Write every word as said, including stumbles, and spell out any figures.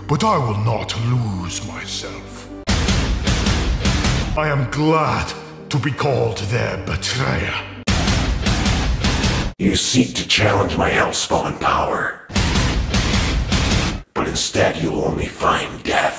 but I will not lose myself. I am glad to be called their betrayer. You seek to challenge my Hellspawn power, but instead you'll only find death.